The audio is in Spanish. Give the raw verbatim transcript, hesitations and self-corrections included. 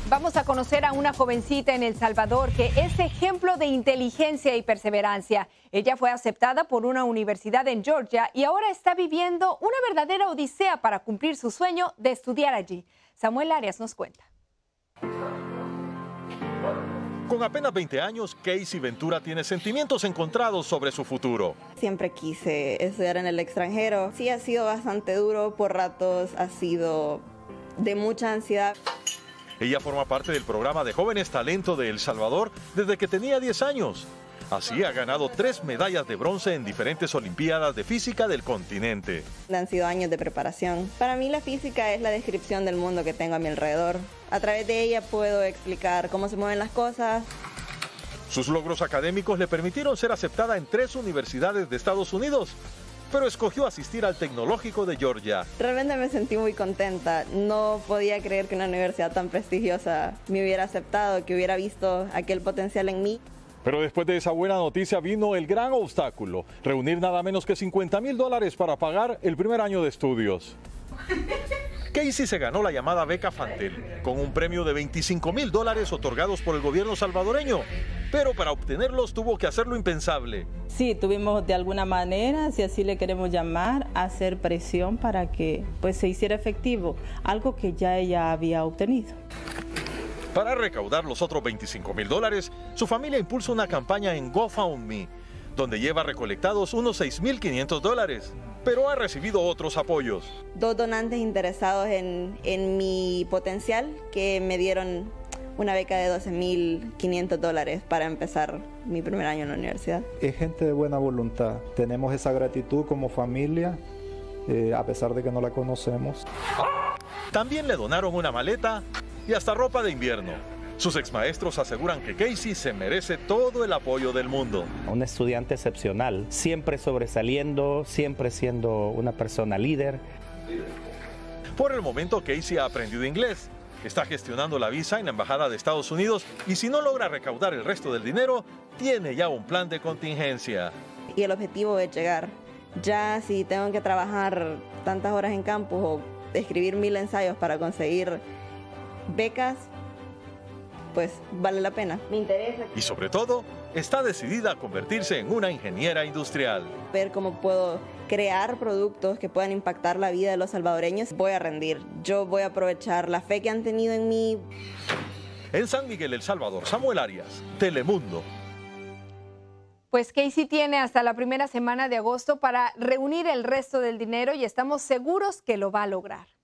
Vamos a conocer a una jovencita en El Salvador que es ejemplo de inteligencia y perseverancia. Ella fue aceptada por una universidad en Georgia y ahora está viviendo una verdadera odisea para cumplir su sueño de estudiar allí. Samuel Arias nos cuenta. Con apenas veinte años, Casey Ventura tiene sentimientos encontrados sobre su futuro. Siempre quise estudiar en el extranjero. Sí, ha sido bastante duro, por ratos ha sido de mucha ansiedad. Ella forma parte del programa de Jóvenes Talento de El Salvador desde que tenía diez años. Así ha ganado tres medallas de bronce en diferentes olimpiadas de física del continente. Han sido años de preparación. Para mí la física es la descripción del mundo que tengo a mi alrededor. A través de ella puedo explicar cómo se mueven las cosas. Sus logros académicos le permitieron ser aceptada en tres universidades de Estados Unidos, pero escogió asistir al Tecnológico de Georgia. Realmente me sentí muy contenta. No podía creer que una universidad tan prestigiosa me hubiera aceptado, que hubiera visto aquel potencial en mí. Pero después de esa buena noticia vino el gran obstáculo, reunir nada menos que cincuenta mil dólares para pagar el primer año de estudios. Casey se ganó la llamada beca Fantel, con un premio de veinticinco mil dólares otorgados por el gobierno salvadoreño. Pero para obtenerlos tuvo que hacer lo impensable. Sí, tuvimos de alguna manera, si así le queremos llamar, hacer presión para que pues, se hiciera efectivo, algo que ya ella había obtenido. Para recaudar los otros veinticinco mil dólares, su familia impulsa una campaña en GoFundMe, donde lleva recolectados unos seis mil quinientos dólares, pero ha recibido otros apoyos. Dos donantes interesados en, en mi potencial que me dieron una beca de doce mil quinientos dólares para empezar mi primer año en la universidad. Es gente de buena voluntad. Tenemos esa gratitud como familia, eh, a pesar de que no la conocemos. También le donaron una maleta y hasta ropa de invierno. Sus exmaestros aseguran que Casey se merece todo el apoyo del mundo. Un estudiante excepcional, siempre sobresaliendo, siempre siendo una persona líder. Por el momento, Casey ha aprendido inglés. Está gestionando la visa en la Embajada de Estados Unidos y si no logra recaudar el resto del dinero, tiene ya un plan de contingencia. Y el objetivo es llegar. Ya si tengo que trabajar tantas horas en campus o escribir mil ensayos para conseguir becas, pues vale la pena. Me interesa. Y sobre todo, está decidida a convertirse en una ingeniera industrial. Ver cómo puedo crear productos que puedan impactar la vida de los salvadoreños. Voy a rendir. Yo voy a aprovechar la fe que han tenido en mí. En San Miguel, El Salvador, Samuel Arias, Telemundo. Pues Casey tiene hasta la primera semana de agosto para reunir el resto del dinero y estamos seguros que lo va a lograr.